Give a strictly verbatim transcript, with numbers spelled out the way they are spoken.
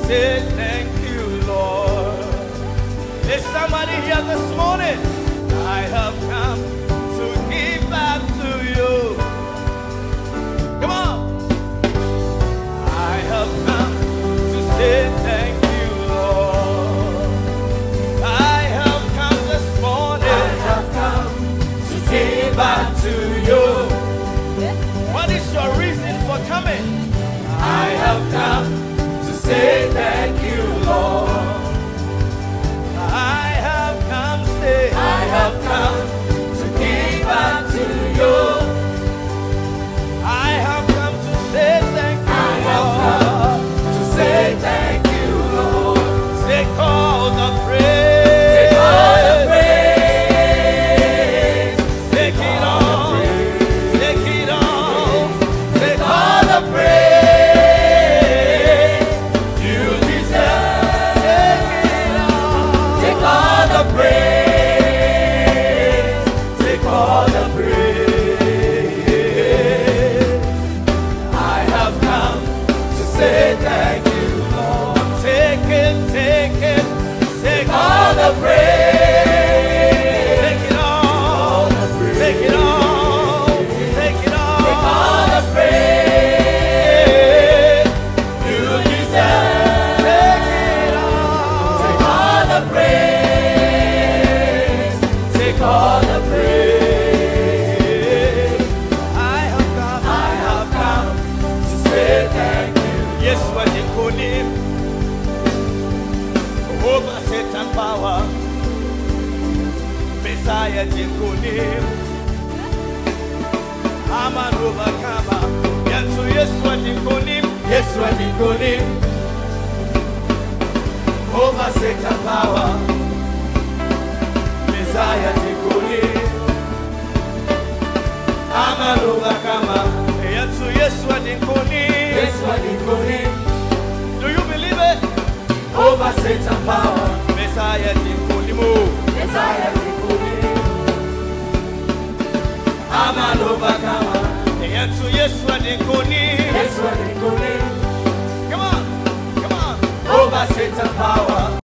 say thank you, Lord. Is somebody here this morning? I have come to give back to you. Come on. I have come to say thank you, Lord. I have come this morning. I have come to give back to you. What is your reason for coming? I have come to say thank you, Lord. I have come, say, I have come to give back to you. I have come to say thank you, Lord. To say thank you, Lord. Take all the praise. Take all the praise. Take it all. Take it all. Take all the praise. You deserve. Take it all. Take all the praise. Take all the praise. I have come to say thank you, Lord. Take it, take it, take all the praise. Take it all, take it all, take it all. Take all the praise. You deserve. Take it all. Take all the praise. Take all the praise. I have come, I have come to say thank you. Yes, what you could name over Satan power. Messiah, you could name. I'm an overcomer. Yes, so yes, what you could name. Yes, what you could name over Satan power. Messiah, you could name. I'm an overcomer. Yes, so yes, what you could name. Yes, what you could name. Do you believe it? Over Satan power. Messiah, you could name. Messiah, you could name. I'm an overcomer. Yes, so yes, what you could name. Yes, what you could name. Come on, come on. Over Satan power.